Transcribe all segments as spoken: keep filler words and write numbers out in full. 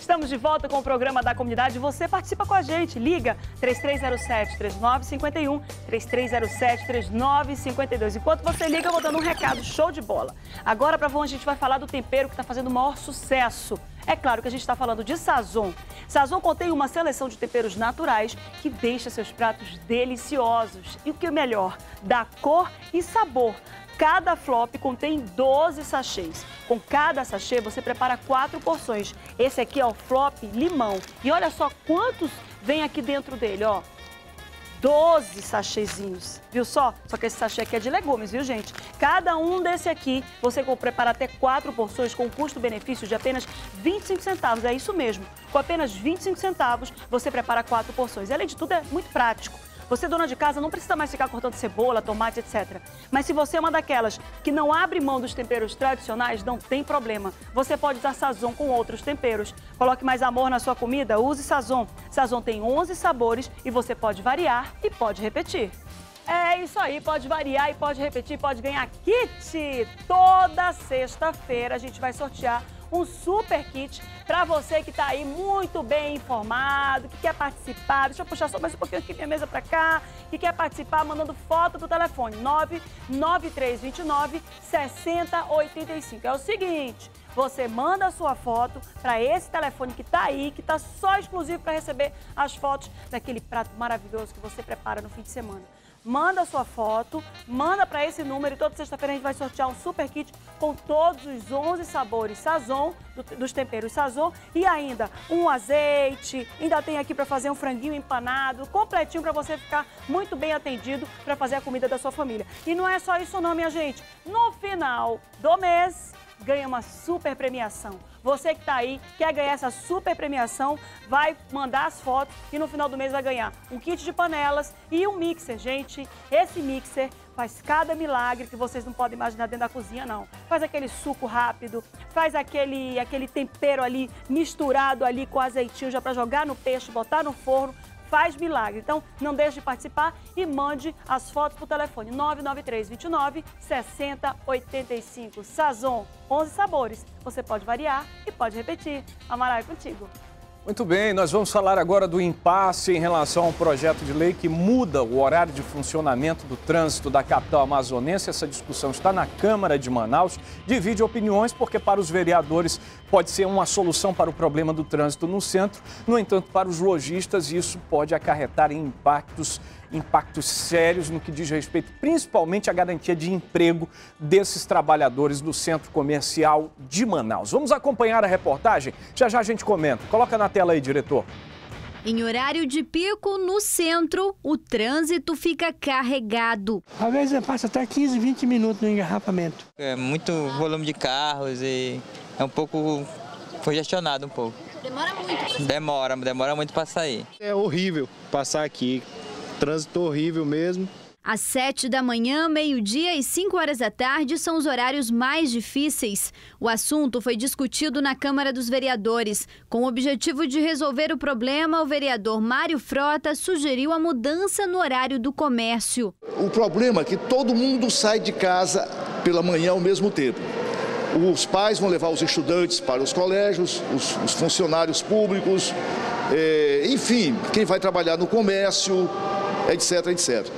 Estamos de volta com o programa da comunidade. Você participa com a gente. Liga três três zero sete, três nove cinco um, três três zero sete, três nove cinco dois. Enquanto você liga, eu vou dando um recado show de bola. Agora, para a gente vai falar do tempero que está fazendo o maior sucesso. É claro que a gente está falando de Sazon. Sazon contém uma seleção de temperos naturais que deixa seus pratos deliciosos. E o que é melhor, dá cor e sabor. Cada flop contém doze sachês. Com cada sachê, você prepara quatro porções. Esse aqui é o flop limão. E olha só quantos vem aqui dentro dele, ó. doze sachêzinhos, viu só? Só que esse sachê aqui é de legumes, viu, gente? Cada um desse aqui, você prepara até quatro porções com custo-benefício de apenas vinte e cinco centavos. É isso mesmo. Com apenas vinte e cinco centavos, você prepara quatro porções. E, além de tudo, é muito prático. Você, dona de casa, não precisa mais ficar cortando cebola, tomate, etcétera. Mas se você é uma daquelas que não abre mão dos temperos tradicionais, não tem problema. Você pode usar Sazon com outros temperos. Coloque mais amor na sua comida, use Sazon. Sazon tem onze sabores e você pode variar e pode repetir. É isso aí, pode variar e pode repetir, pode ganhar kit. Toda sexta-feira a gente vai sortear um super kit para você que está aí muito bem informado, que quer participar. Deixa eu puxar só mais um pouquinho aqui minha mesa para cá, que quer participar mandando foto do telefone nove nove três dois nove, seis zero oito cinco. É o seguinte, você manda a sua foto para esse telefone que está aí, que está só exclusivo para receber as fotos daquele prato maravilhoso que você prepara no fim de semana. Manda a sua foto, manda para esse número e toda sexta-feira a gente vai sortear um super kit com todos os onze sabores Sazon, do, dos temperos Sazon, e ainda um azeite, ainda tem aqui para fazer um franguinho empanado, completinho para você ficar muito bem atendido para fazer a comida da sua família. E não é só isso não, minha gente. No final do mês, ganha uma super premiação. Você que está aí, quer ganhar essa super premiação, vai mandar as fotos e no final do mês vai ganhar um kit de panelas e um mixer. Gente, esse mixer faz cada milagre que vocês não podem imaginar dentro da cozinha, não. Faz aquele suco rápido, faz aquele, aquele tempero ali misturado ali com azeitinho já para jogar no peixe, botar no forno. Faz milagre. Então, não deixe de participar e mande as fotos por telefone nove nove três dois nove, seis zero oito cinco. Sazon, onze sabores. Você pode variar e pode repetir. Amaral, é contigo. Muito bem, nós vamos falar agora do impasse em relação ao projeto de lei que muda o horário de funcionamento do trânsito da capital amazonense. Essa discussão está na Câmara de Manaus, divide opiniões porque para os vereadores pode ser uma solução para o problema do trânsito no centro. No entanto, para os lojistas isso pode acarretar em impactos impactos sérios no que diz respeito principalmente à garantia de emprego desses trabalhadores do Centro Comercial de Manaus. Vamos acompanhar a reportagem? Já já a gente comenta. Coloca na tela aí, diretor. Em horário de pico, no centro, o trânsito fica carregado. Às vezes passa até quinze, vinte minutos no engarrafamento. É muito volume de carros e é um pouco congestionado um pouco. Demora muito? Demora, demora muito para sair. É horrível passar aqui. Trânsito horrível mesmo. Às sete da manhã, meio-dia e cinco horas da tarde são os horários mais difíceis. O assunto foi discutido na Câmara dos Vereadores. Com o objetivo de resolver o problema, o vereador Mário Frota sugeriu a mudança no horário do comércio. O problema é que todo mundo sai de casa pela manhã ao mesmo tempo. Os pais vão levar os estudantes para os colégios, os, os funcionários públicos, é, enfim, quem vai trabalhar no comércio, etc, etcétera.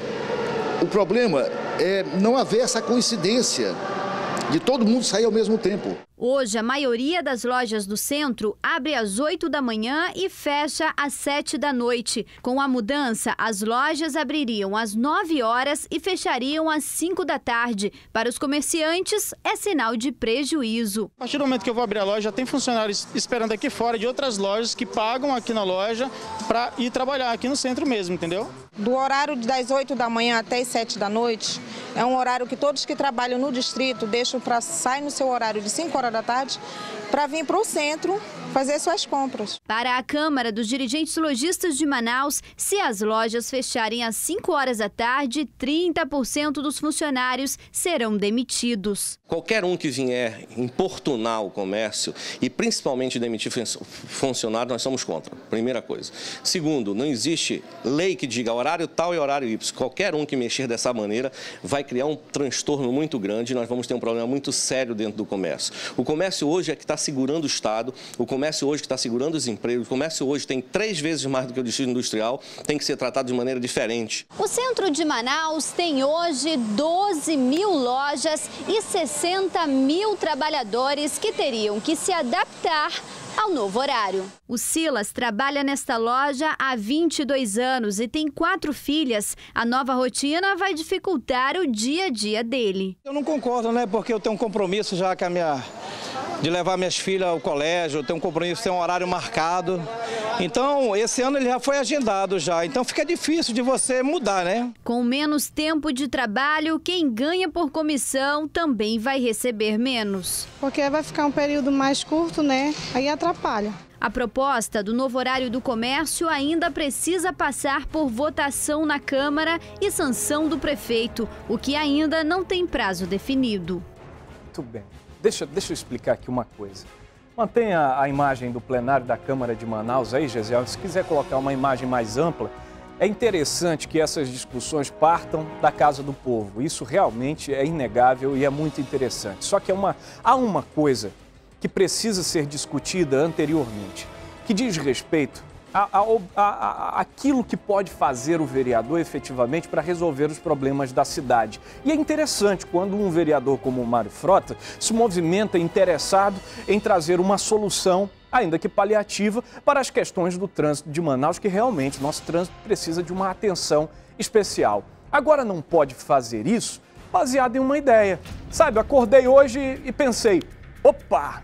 O problema é não haver essa coincidência de todo mundo sair ao mesmo tempo. Hoje, a maioria das lojas do centro abre às oito da manhã e fecha às sete da noite. Com a mudança, as lojas abririam às nove horas e fechariam às cinco da tarde. Para os comerciantes, é sinal de prejuízo. A partir do momento que eu vou abrir a loja, tem funcionários esperando aqui fora de outras lojas que pagam aqui na loja para ir trabalhar aqui no centro mesmo, entendeu? Do horário das oito da manhã até as sete da noite, é um horário que todos que trabalham no distrito deixam para sair no seu horário de cinco horas da tarde para vir para o centro fazer suas compras. Para a Câmara dos Dirigentes Lojistas de Manaus, se as lojas fecharem às cinco horas da tarde, trinta por cento dos funcionários serão demitidos. Qualquer um que vier importunar o comércio e principalmente demitir funcionário, nós somos contra, primeira coisa. Segundo, não existe lei que diga horário tal e horário Y. Qualquer um que mexer dessa maneira vai criar um transtorno muito grande e nós vamos ter um problema muito sério dentro do comércio. O O comércio hoje é que está segurando o Estado, o comércio hoje que está segurando os empregos, o comércio hoje tem três vezes mais do que o distrito industrial, tem que ser tratado de maneira diferente. O centro de Manaus tem hoje doze mil lojas e sessenta mil trabalhadores que teriam que se adaptar ao novo horário. O Silas trabalha nesta loja há vinte e dois anos e tem quatro filhas. A nova rotina vai dificultar o dia a dia dele. Eu não concordo, né? Porque eu tenho um compromisso já com a minha... de levar minhas filhas ao colégio, eu tenho um compromisso, tem um horário marcado. Então, esse ano ele já foi agendado já, então fica difícil de você mudar, né? Com menos tempo de trabalho, quem ganha por comissão também vai receber menos. Porque vai ficar um período mais curto, né? Aí atrapalha. A proposta do novo horário do comércio ainda precisa passar por votação na Câmara e sanção do prefeito, o que ainda não tem prazo definido. Muito bem. Deixa, deixa eu explicar aqui uma coisa. Mantenha a imagem do plenário da Câmara de Manaus aí, Gesiel. Se quiser colocar uma imagem mais ampla, é interessante que essas discussões partam da casa do povo. Isso realmente é inegável e é muito interessante. Só que é uma, há uma coisa que precisa ser discutida anteriormente, que diz respeito a, a, a, a, aquilo que pode fazer o vereador efetivamente para resolver os problemas da cidade. E é interessante quando um vereador como o Mário Frota se movimenta interessado em trazer uma solução, ainda que paliativa, para as questões do trânsito de Manaus, que realmente nosso trânsito precisa de uma atenção especial. Agora não pode fazer isso baseado em uma ideia. Sabe, acordei hoje e pensei, opa,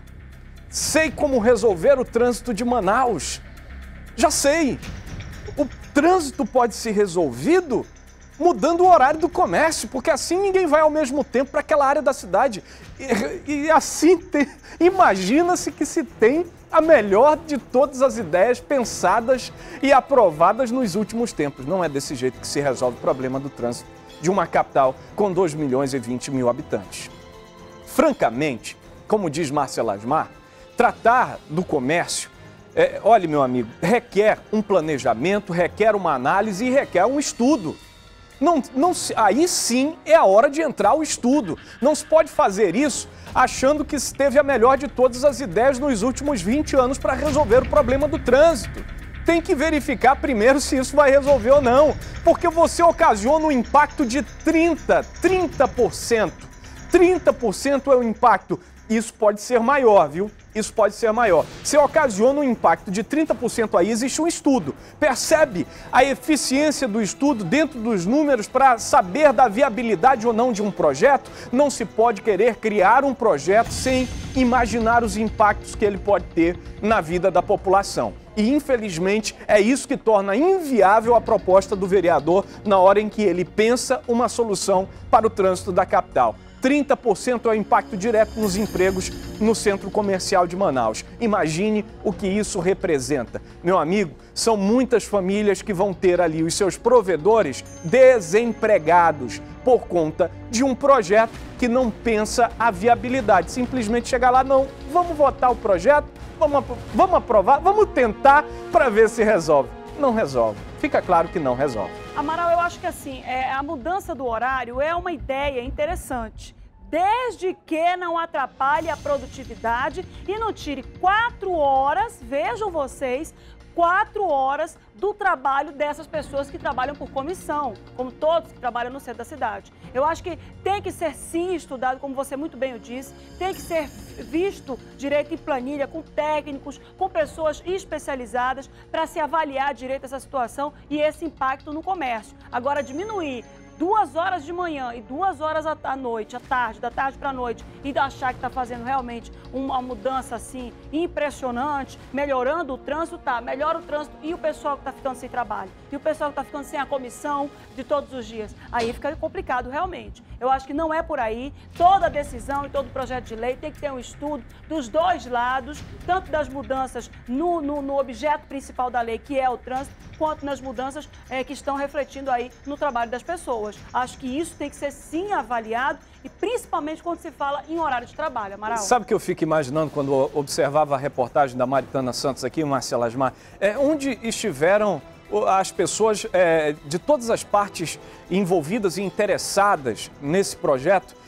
sei como resolver o trânsito de Manaus. Já sei, o trânsito pode ser resolvido mudando o horário do comércio, porque assim ninguém vai ao mesmo tempo para aquela área da cidade. E, e assim, imagina-se que se tem a melhor de todas as ideias pensadas e aprovadas nos últimos tempos. Não é desse jeito que se resolve o problema do trânsito de uma capital com dois milhões e vinte mil habitantes. Francamente, como diz Marcela Asmar, tratar do comércio, é, olha, meu amigo, requer um planejamento, requer uma análise e requer um estudo. Não, não, aí sim é a hora de entrar o estudo. Não se pode fazer isso achando que se teve a melhor de todas as ideias nos últimos vinte anos para resolver o problema do trânsito. Tem que verificar primeiro se isso vai resolver ou não, porque você ocasiona um impacto de trinta por cento. trinta por cento é o impacto. Isso pode ser maior, viu? Isso pode ser maior. Se ocasiona um impacto de trinta por cento aí, existe um estudo. Percebe a eficiência do estudo dentro dos números para saber da viabilidade ou não de um projeto? Não se pode querer criar um projeto sem imaginar os impactos que ele pode ter na vida da população. E, infelizmente, é isso que torna inviável a proposta do vereador na hora em que ele pensa uma solução para o trânsito da capital. trinta por cento é o impacto direto nos empregos no centro comercial de Manaus. Imagine o que isso representa. Meu amigo, são muitas famílias que vão ter ali os seus provedores desempregados por conta de um projeto que não pensa a viabilidade. Simplesmente chegar lá, não, vamos votar o projeto, vamos, vamos aprovar, vamos tentar para ver se resolve. Não resolve. Fica claro que não resolve. Amaral, eu acho que assim, é, a mudança do horário é uma ideia interessante, desde que não atrapalhe a produtividade e não tire quatro horas, vejam vocês, quatro horas do trabalho dessas pessoas que trabalham por comissão, como todos que trabalham no centro da cidade. Eu acho que tem que ser sim estudado, como você muito bem o disse, tem que ser visto direito em planilha, com técnicos, com pessoas especializadas para se avaliar direito essa situação e esse impacto no comércio. Agora, diminuir duas horas de manhã e duas horas à noite, à tarde, da tarde para a noite, e achar que está fazendo realmente uma mudança assim impressionante, melhorando o trânsito, tá, melhora o trânsito e o pessoal que está ficando sem trabalho, e o pessoal que está ficando sem a comissão de todos os dias, aí fica complicado realmente. Eu acho que não é por aí, toda decisão e todo projeto de lei tem que ter um estudo dos dois lados, tanto das mudanças no, no, no objeto principal da lei, que é o trânsito, quanto nas mudanças é, que estão refletindo aí no trabalho das pessoas. Acho que isso tem que ser sim avaliado e principalmente quando se fala em horário de trabalho, Amaral. Sabe o que eu fico imaginando quando observava a reportagem da Maritana Santos aqui, Marcela Asmar? É, onde estiveram as pessoas é, de todas as partes envolvidas e interessadas nesse projeto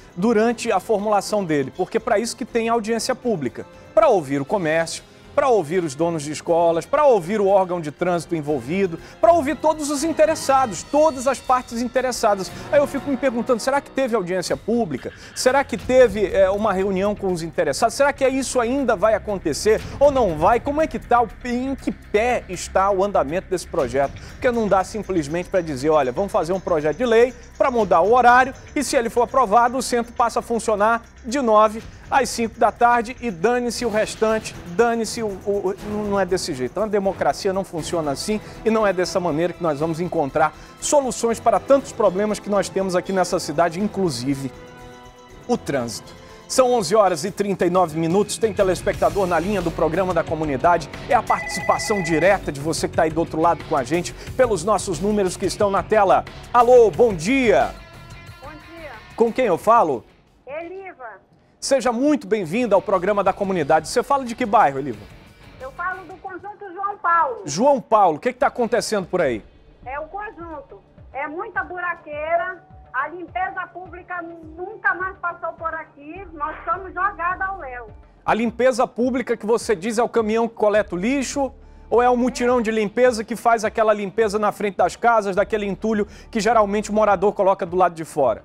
durante a formulação dele, porque para isso que tem audiência pública, para ouvir o comércio, para ouvir os donos de escolas, para ouvir o órgão de trânsito envolvido, para ouvir todos os interessados, todas as partes interessadas. Aí eu fico me perguntando, será que teve audiência pública? Será que teve é, uma reunião com os interessados? Será que isso ainda vai acontecer ou não vai? Como é que está, em que pé está o andamento desse projeto? Porque não dá simplesmente para dizer, olha, vamos fazer um projeto de lei para mudar o horário e se ele for aprovado, o centro passa a funcionar de nove às cinco da tarde e dane-se o restante, dane-se o, o... Não é desse jeito. Então, a democracia não funciona assim e não é dessa maneira que nós vamos encontrar soluções para tantos problemas que nós temos aqui nessa cidade, inclusive o trânsito. São onze horas e trinta e nove minutos, tem telespectador na linha do programa da comunidade. É a participação direta de você que está aí do outro lado com a gente, pelos nossos números que estão na tela. Alô, bom dia! Bom dia. Com quem eu falo? Eliva. Seja muito bem-vinda ao programa da comunidade. Você fala de que bairro, Eliva? Eu falo do conjunto João Paulo. João Paulo, o que está acontecendo por aí? É o conjunto. É muita buraqueira, a limpeza pública nunca mais passou por aqui, nós estamos jogados ao léu. A limpeza pública que você diz é o caminhão que coleta o lixo? Ou é o mutirão de limpeza que faz aquela limpeza na frente das casas, daquele entulho que geralmente o morador coloca do lado de fora?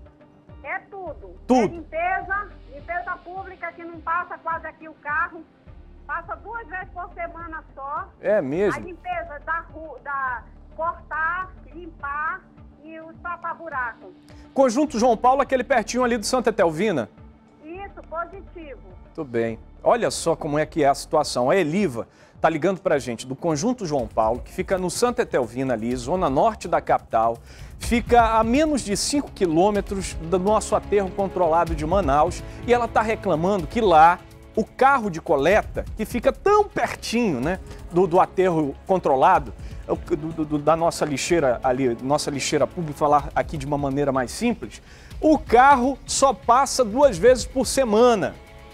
É tudo. Tudo. É limpeza, limpeza pública que não passa quase aqui o carro, passa duas vezes por semana só. É mesmo? A limpeza da rua, da cortar, limpar e os tapa-buraco. Conjunto João Paulo, aquele pertinho ali do Santa Etelvina? Isso, positivo. Muito bem. Olha só como é que é a situação. A Eliva está ligando para a gente do Conjunto João Paulo, que fica no Santa Etelvina ali, zona norte da capital. Fica a menos de cinco quilômetros do nosso aterro controlado de Manaus. E ela está reclamando que lá o carro de coleta, que fica tão pertinho, né, do, do aterro controlado, do, do, da nossa lixeira ali, nossa lixeira pública, falar aqui de uma maneira mais simples, o carro só passa duas vezes por semana.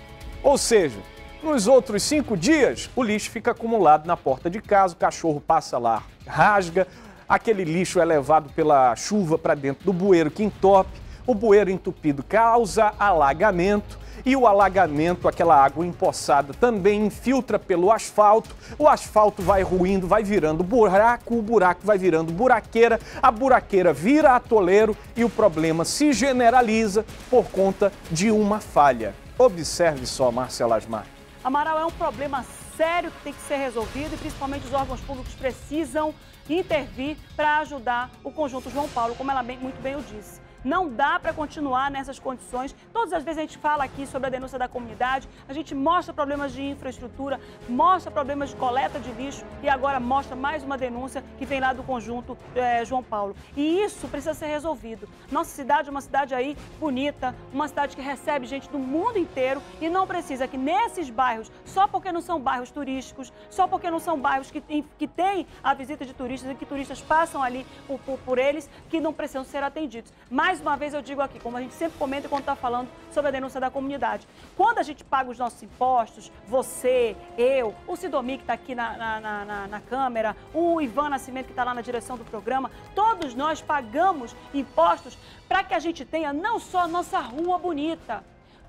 Ou seja, nos outros cinco dias, o lixo fica acumulado na porta de casa, o cachorro passa lá, rasga, aquele lixo é levado pela chuva para dentro do bueiro que entope, o bueiro entupido causa alagamento e o alagamento, aquela água empoçada, também infiltra pelo asfalto, o asfalto vai ruindo, vai virando buraco, o buraco vai virando buraqueira, a buraqueira vira atoleiro e o problema se generaliza por conta de uma falha. Observe só, Marcela Asmar. Amaral, é um problema sério que tem que ser resolvido e principalmente os órgãos públicos precisam intervir para ajudar o Conjunto João Paulo, como ela bem, muito bem o disse. Não dá para continuar nessas condições. Todas as vezes a gente fala aqui sobre a denúncia da comunidade, a gente mostra problemas de infraestrutura, mostra problemas de coleta de lixo e agora mostra mais uma denúncia que vem lá do Conjunto é, João Paulo. E isso precisa ser resolvido. Nossa cidade é uma cidade aí bonita, uma cidade que recebe gente do mundo inteiro e não precisa que nesses bairros, só porque não são bairros turísticos, só porque não são bairros que tem, que tem a visita de turistas e que turistas passam ali por, por, por eles, que não precisam ser atendidos. Mais Mais uma vez eu digo aqui, como a gente sempre comenta quando está falando sobre a denúncia da comunidade. Quando a gente paga os nossos impostos, você, eu, o Sidomi que está aqui na, na, na, na câmera, o Ivan Nascimento que está lá na direção do programa, todos nós pagamos impostos para que a gente tenha não só a nossa rua bonita,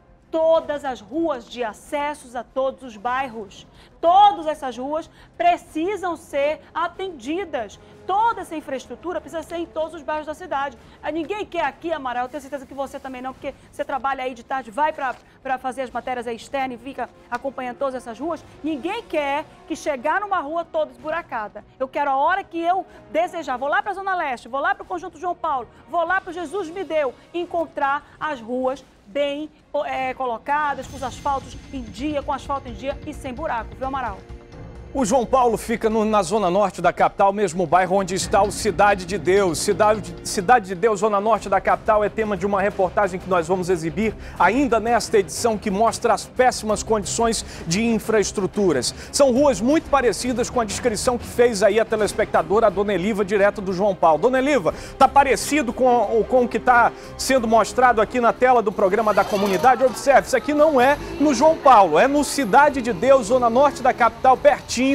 todas as ruas de acessos a todos os bairros. Todas essas ruas precisam ser atendidas. Toda essa infraestrutura precisa ser em todos os bairros da cidade. Ninguém quer aqui, Amaral, eu tenho certeza que você também não, porque você trabalha aí de tarde, vai para fazer as matérias aí externas e fica acompanhando todas essas ruas. Ninguém quer que chegar numa rua toda esburacada. Eu quero a hora que eu desejar, vou lá para a Zona Leste, vou lá para o Conjunto João Paulo, vou lá para o Jesus Me Deu, encontrar as ruas bem é, colocadas, com os asfaltos em dia, com asfalto em dia e sem buraco, viu, Amaral? O João Paulo fica no, na zona norte da capital, mesmo bairro onde está o Cidade de Deus. Cidade, Cidade de Deus, zona norte da capital, é tema de uma reportagem que nós vamos exibir ainda nesta edição, que mostra as péssimas condições de infraestruturas. São ruas muito parecidas com a descrição que fez aí a telespectadora, a Dona Eliva, direto do João Paulo. Dona Eliva, está parecido com, com o que está sendo mostrado aqui na tela do programa da comunidade? Observe, isso aqui não é no João Paulo, é no Cidade de Deus, zona norte da capital, pertinho.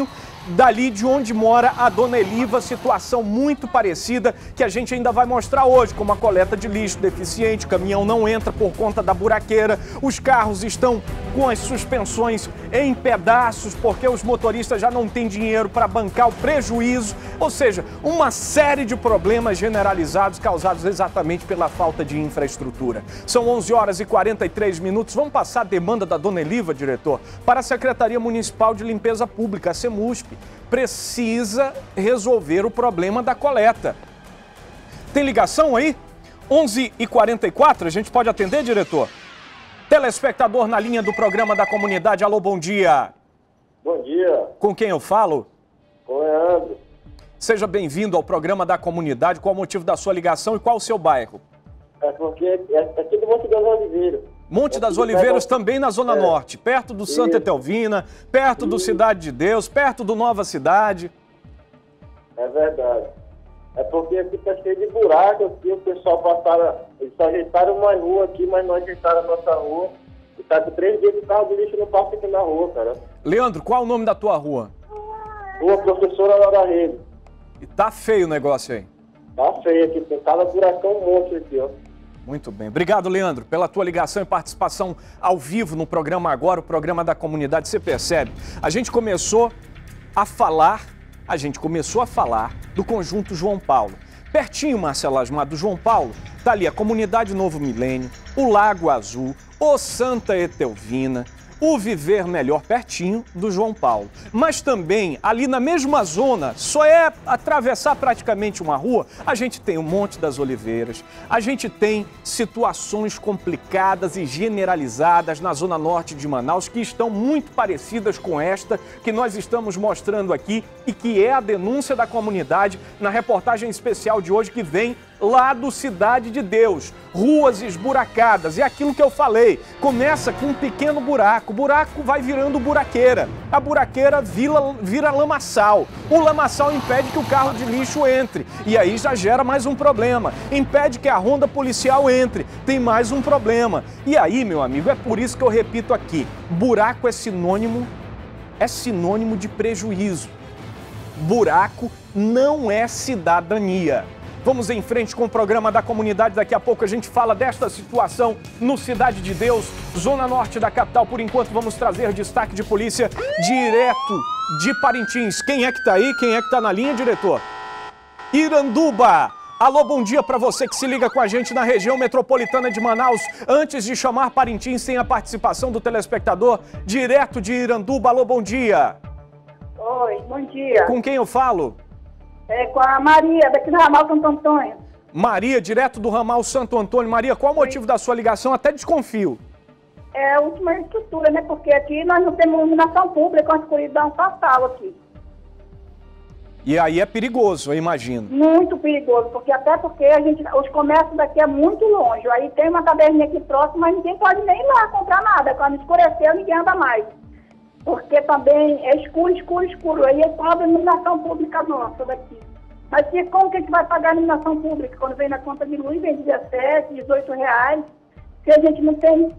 dali de onde mora a Dona Eliva, situação muito parecida que a gente ainda vai mostrar hoje, como a coleta de lixo deficiente, o caminhão não entra por conta da buraqueira, os carros estão com as suspensões em pedaços porque os motoristas já não têm dinheiro para bancar o prejuízo, ou seja, uma série de problemas generalizados causados exatamente pela falta de infraestrutura. São onze horas e quarenta e três minutos, vamos passar a demanda da Dona Eliva, diretor, para a Secretaria Municipal de Limpeza Pública, a Semusp. Precisa resolver o problema da coleta. Tem ligação aí? onze e quarenta e quatro, a gente pode atender, diretor? Telespectador na linha do programa da comunidade, alô, bom dia. Bom dia. Com quem eu falo? Com o Leandro. Seja bem-vindo ao programa da comunidade, qual o motivo da sua ligação e qual o seu bairro? É porque é aqui do Monte das Oliveiras. Monte das Oliveiras, também na Zona é. Norte, perto do Santa Etelvina, perto do Cidade de Deus, perto do Nova Cidade. É verdade. É porque aqui tá cheio de buraco, aqui o pessoal passaram, eles só ajeitaram uma rua aqui, mas não ajeitaram a nossa rua. E tá com três dias que o carro de lixo não passa aqui na rua, cara. Leandro, qual é o nome da tua rua? Rua Professora Laura Rede. E tá feio o negócio aí. Tá feio aqui, tem cada buracão um monte aqui, ó. Muito bem. Obrigado, Leandro, pela tua ligação e participação ao vivo no programa agora, o programa da comunidade. Você percebe? A gente começou a falar, a gente começou a falar do Conjunto João Paulo. Pertinho, Marcelo Asmar, do João Paulo, tá ali a Comunidade Novo Milênio, o Lago Azul, o Santa Etelvina, o Viver Melhor, pertinho do João Paulo. Mas também, ali na mesma zona, só é atravessar praticamente uma rua, a gente tem o Monte das Oliveiras, a gente tem situações complicadas e generalizadas na zona norte de Manaus, que estão muito parecidas com esta que nós estamos mostrando aqui e que é a denúncia da comunidade na reportagem especial de hoje que vem lá do Cidade de Deus, ruas esburacadas, é aquilo que eu falei, começa com um pequeno buraco, o buraco vai virando buraqueira, a buraqueira vira, vira lamaçal, o lamaçal impede que o carro de lixo entre, e aí já gera mais um problema, impede que a ronda policial entre, tem mais um problema, e aí, meu amigo, é por isso que eu repito aqui, buraco é sinônimo, é sinônimo de prejuízo, buraco não é cidadania. Vamos em frente com o programa da comunidade. Daqui a pouco a gente fala desta situação no Cidade de Deus, zona norte da capital. Por enquanto, vamos trazer destaque de polícia direto de Parintins. Quem é que tá aí? Quem é que tá na linha, diretor? Iranduba. Alô, bom dia para você que se liga com a gente na região metropolitana de Manaus. Antes de chamar Parintins, tem a participação do telespectador direto de Iranduba. Alô, bom dia. Oi, bom dia. Com quem eu falo? É com a Maria, daqui do ramal Santo Antônio. Maria, direto do ramal Santo Antônio. Maria, qual o motivo da sua ligação? Até desconfio. É a última estrutura, né? Porque aqui nós não temos iluminação pública, uma escuridão total aqui. E aí é perigoso, eu imagino. Muito perigoso, porque até porque a gente, os comércios daqui é muito longe. Aí tem uma taberninha aqui próxima, mas ninguém pode nem ir lá comprar nada. Quando escureceu, ninguém anda mais. Porque também é escuro, escuro, escuro. Aí é cobra a iluminação pública nossa daqui. Mas que, como que a gente vai pagar a iluminação pública? Quando vem na conta de luz, vem dezessete, dezoito reais. Se a gente não tem.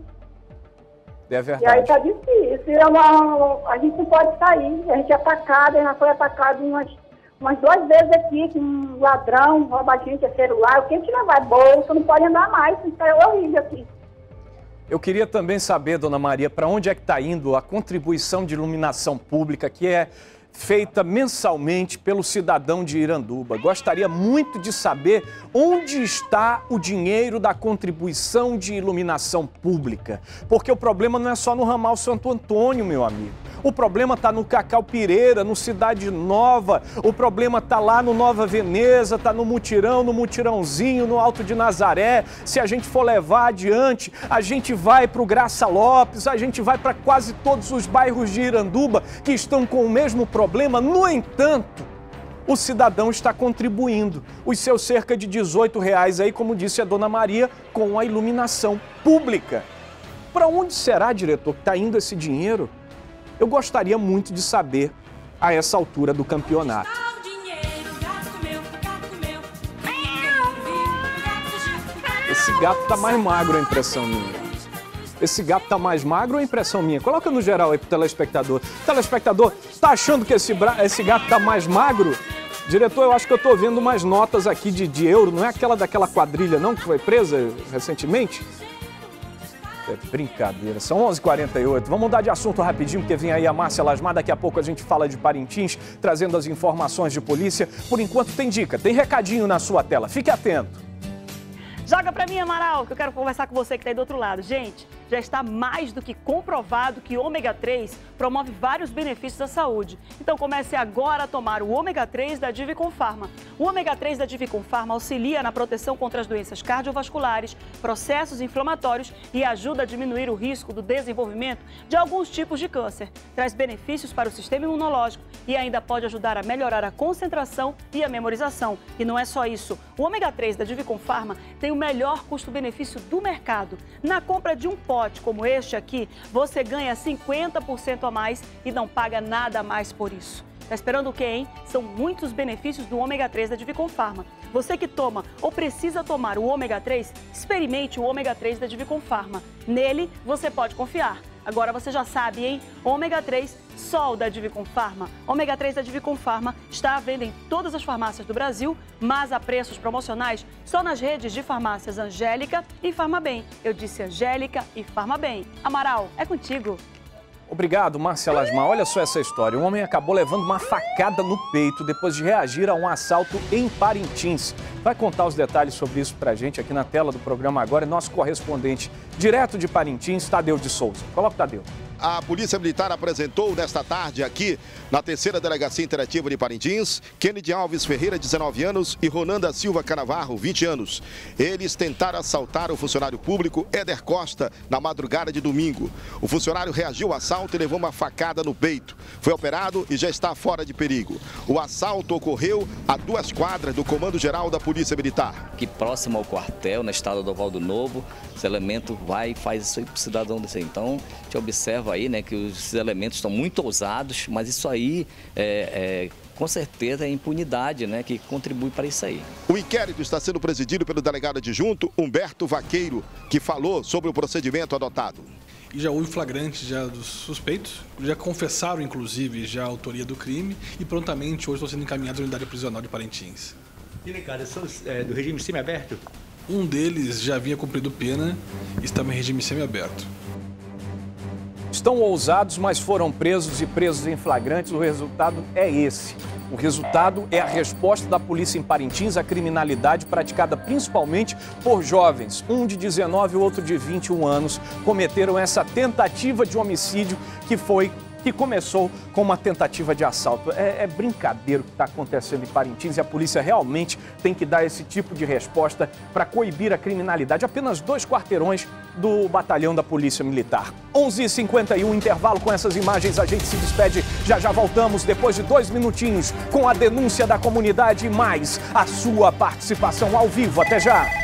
É verdade. E aí tá difícil. É uma, a gente não pode sair. A gente é atacado, já foi atacado umas, umas duas vezes aqui, com um ladrão, rouba a gente, é celular. O que a gente levar é bolsa, não pode andar mais. Isso é horrível aqui. Eu queria também saber, dona Maria, para onde é que está indo a contribuição de iluminação pública que é feita mensalmente pelo cidadão de Iranduba. Gostaria muito de saber onde está o dinheiro da contribuição de iluminação pública. Porque o problema não é só no ramal Santo Antônio, meu amigo. O problema está no Cacau Pireira, no Cidade Nova, o problema está lá no Nova Veneza, está no Mutirão, no Mutirãozinho, no Alto de Nazaré. Se a gente for levar adiante, a gente vai para o Graça Lopes, a gente vai para quase todos os bairros de Iranduba que estão com o mesmo problema. No entanto, o cidadão está contribuindo os seus cerca de dezoito reais aí, como disse a dona Maria, com a iluminação pública. Para onde será, diretor, que está indo esse dinheiro? Eu gostaria muito de saber a essa altura do campeonato. Esse gato tá mais magro, a impressão minha. esse gato tá mais magro ou é impressão minha? Coloca no geral aí pro telespectador. Telespectador, tá achando que esse, bra... esse gato tá mais magro? Diretor, eu acho que eu tô vendo umas notas aqui de, de euro. Não é aquela daquela quadrilha, não, que foi presa recentemente? É brincadeira. São onze e quarenta e oito. Vamos mudar de assunto rapidinho, porque vem aí a Márcia Lasmar. Daqui a pouco a gente fala de Parintins, trazendo as informações de polícia. Por enquanto tem dica, tem recadinho na sua tela. Fique atento. Joga pra mim, Amaral, que eu quero conversar com você que tá aí do outro lado. Gente, já está mais do que comprovado que o ômega três promove vários benefícios à saúde. Então comece agora a tomar o ômega três da Divicon Pharma. O ômega três da Divicon Pharma auxilia na proteção contra as doenças cardiovasculares, processos inflamatórios e ajuda a diminuir o risco do desenvolvimento de alguns tipos de câncer. Traz benefícios para o sistema imunológico e ainda pode ajudar a melhorar a concentração e a memorização. E não é só isso. O ômega três da Divicon Pharma tem o melhor custo-benefício do mercado. Na compra de um pote como este aqui, você ganha cinquenta por cento a mais e não paga nada a mais por isso. Tá esperando o quê, hein? São muitos benefícios do ômega três da Divicon Pharma. Você que toma ou precisa tomar o ômega três, experimente o ômega três da Divicon Pharma. Nele, você pode confiar. Agora você já sabe, hein? Ômega três, só o da Divicon Pharma. Ômega três da Divicon Pharma está à venda em todas as farmácias do Brasil, mas a preços promocionais só nas redes de farmácias Angélica e Farmabem. Eu disse Angélica e Farmabem. Amaral, é contigo. Obrigado, Márcia Lasmar. Olha só essa história. Um homem acabou levando uma facada no peito depois de reagir a um assalto em Parintins. Vai contar os detalhes sobre isso pra gente aqui na tela do programa agora. É nosso correspondente direto de Parintins, Tadeu de Souza. Coloca o Tadeu. A Polícia Militar apresentou nesta tarde aqui na terceira Delegacia Interativa de Parintins, Kennedy Alves Ferreira, dezenove anos, e Ronanda Silva Canavarro, vinte anos. Eles tentaram assaltar o funcionário público Éder Costa na madrugada de domingo. O funcionário reagiu ao assalto e levou uma facada no peito. Foi operado e já está fora de perigo. O assalto ocorreu a duas quadras do Comando Geral da Polícia Militar. Aqui próximo ao quartel, na estrada do Valdo Novo, esse elemento vai e faz isso aí para o cidadão desse. Então, a gente observa aí, né, que os elementos estão muito ousados, mas isso aí é, é, com certeza é impunidade, né, que contribui para isso aí. O inquérito está sendo presidido pelo delegado adjunto Humberto Vaqueiro, que falou sobre o procedimento adotado. E já houve flagrante já dos suspeitos, já confessaram inclusive já a autoria do crime e prontamente hoje estão sendo encaminhados à unidade prisional de Parintins. Delegados, são é, do regime semiaberto? Um deles já havia cumprido pena e estava em regime semiaberto. Estão ousados, mas foram presos e presos em flagrantes. O resultado é esse. O resultado é a resposta da polícia em Parintins à criminalidade praticada principalmente por jovens. Um de dezenove e o outro de vinte e um anos cometeram essa tentativa de homicídio que foi... que começou com uma tentativa de assalto. É, é brincadeira o que está acontecendo em Parintins e a polícia realmente tem que dar esse tipo de resposta para coibir a criminalidade. Apenas dois quarteirões do batalhão da Polícia Militar. onze e cinquenta e um, intervalo com essas imagens, a gente se despede. Já já voltamos depois de dois minutinhos com a denúncia da comunidade e mais a sua participação ao vivo. Até já!